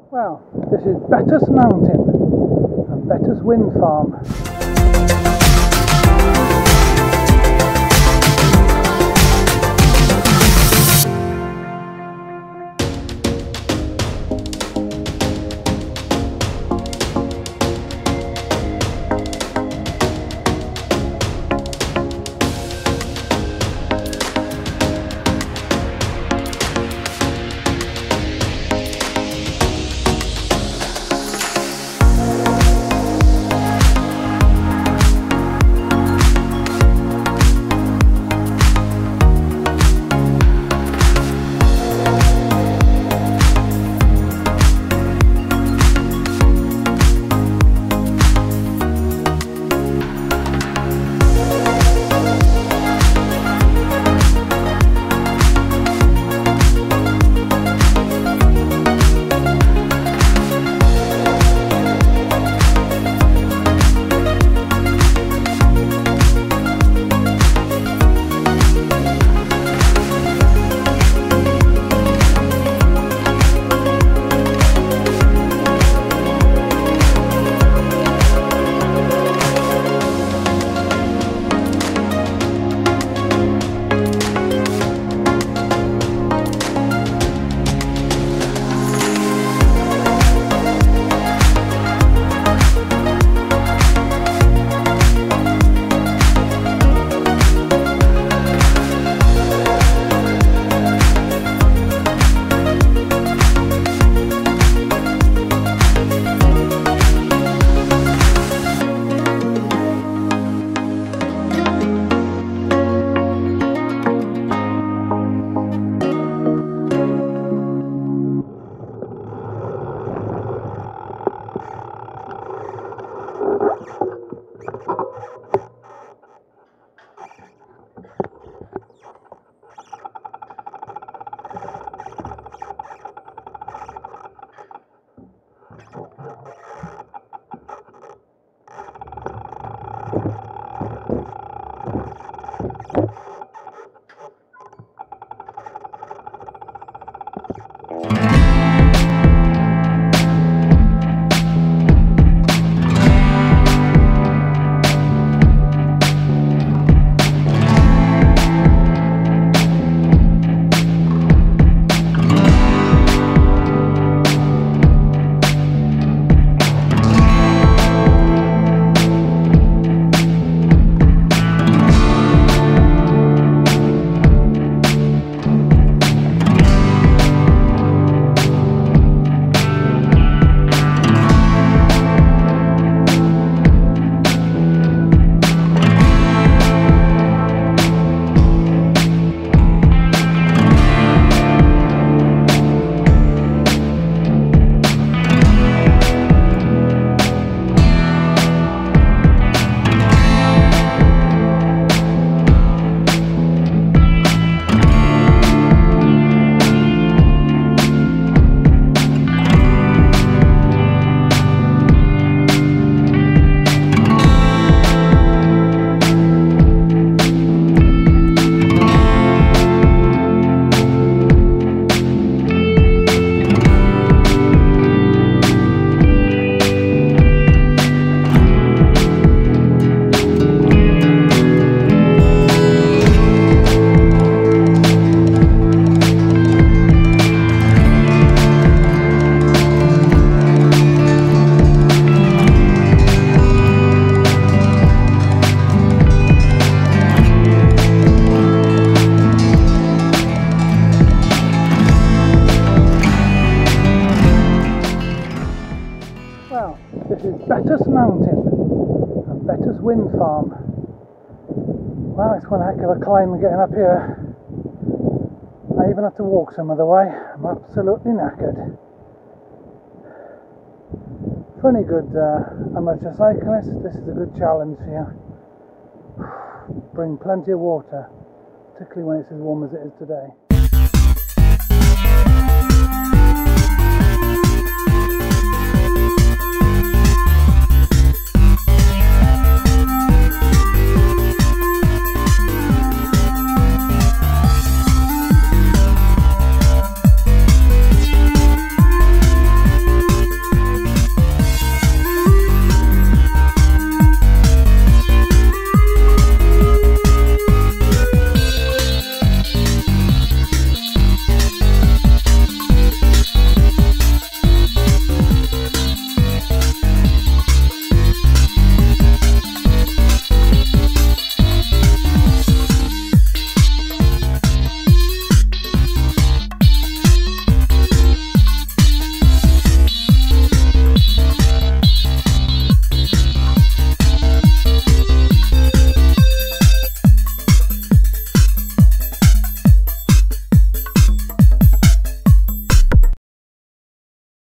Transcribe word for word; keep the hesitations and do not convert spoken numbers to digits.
Well, this is Betws Mountain and Betws Wind Farm. Well, this is Betws Mountain and Betws Wind Farm. Well, it's one heck of a climb getting up here. I even have to walk some of the way. I'm absolutely knackered. For any good uh, amateur cyclist, this is a good challenge for you. Bring plenty of water, particularly when it's as warm as it is today.